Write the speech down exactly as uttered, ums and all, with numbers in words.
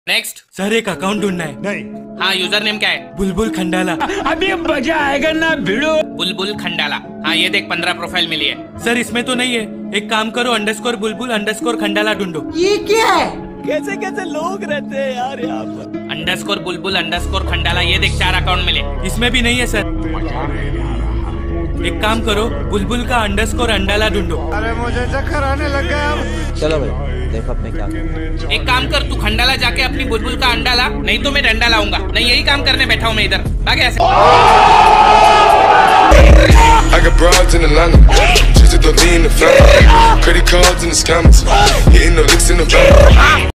Next sir एक account ढूंढना है। नहीं। हाँ, यूजर नेम क्या है? बुलबुल खंडाला। अभी मजा आएगा ना भिड़ो। बुलबुल खंडाला। हाँ, ये देख पंद्रह प्रोफाइल मिली है। सर इसमें तो नहीं है, एक काम करो अंडरस्कोर बुलबुल अंडरस्कोर खंडाला ढूंढो। ये क्या है? कैसे कैसे लोग रहते हैं यार यहाँ पर। अंडरस्कोर बुलबुल अंडरस्कोर खंडाला, ये देख चार अकाउंट मिले। इसमें भी नहीं है सर। एक काम करो बुलबुल का अंडरस्कोर अंडाला ढूंढो। अरे मुझे चक्कर आने लग गया अब। चलो भाई देखो अपने क्या करना है। एक काम कर, तू खंडाला जाके अपनी बुलबुल का अंडा ला, नहीं तो मैं डंडा लाऊंगा। नहीं, यही काम करने बैठा हूँ मैं इधर। भागे ऐसे। I got broads in Atlanta, just to lean the family. Credit cards and the scammers, hitting the licks in the van.